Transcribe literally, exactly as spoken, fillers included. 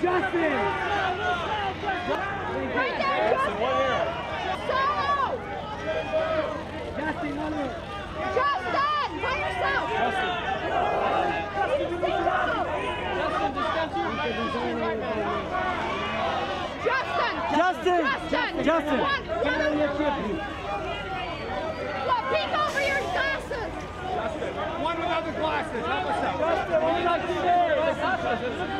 Justin! Right there, Justin! Solo! Justin, one more. Justin! By yourself! Justin. Justin, distance you. Justin! Justin! Justin! Justin! One, one of you. What, peek over your glasses! Justin. One without the glasses. Help us out. Justin, what do you like to do?